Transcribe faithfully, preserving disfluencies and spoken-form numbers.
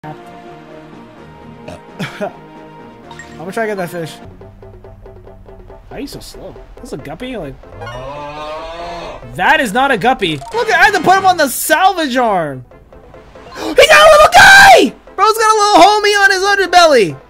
I'm gonna try to get that fish. Why are you so slow? That's a guppy? Like, that is not a guppy. Look, I had to put him on the salvage arm. He got a little guy! Bro's got a little homie on his underbelly.